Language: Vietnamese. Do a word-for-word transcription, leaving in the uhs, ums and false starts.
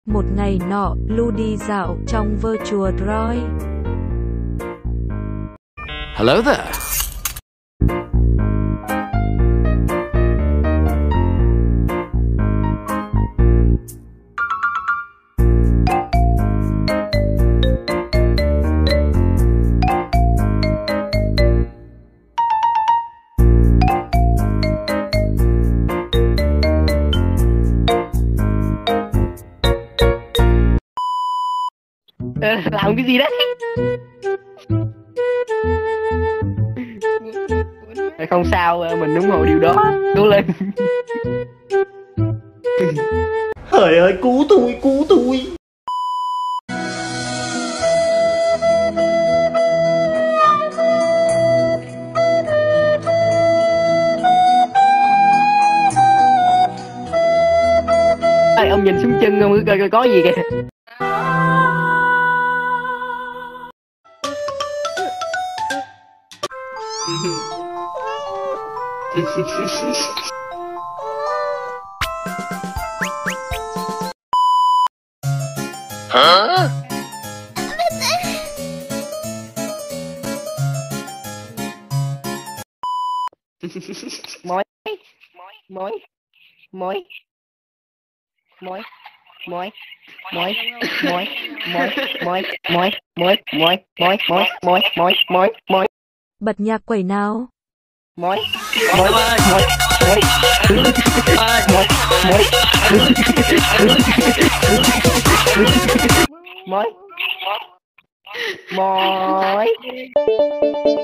Một ngày nọ, Lu đi dạo trong vơ chùa Droid. Hello there. Làm cái gì đấy? Không sao, mình ủng hộ điều đó. Cố lên. Trời ơi, cứu tôi, cứu tôi. Ê, ông nhìn xuống chân không, coi coi có gì kìa. Hả? Mối mối mối mối mối mối mối mối mối mối mối mối mối mối mối mối mối mối Bật nhạc quẩy nào. mối mối mối mối mối mối mối mối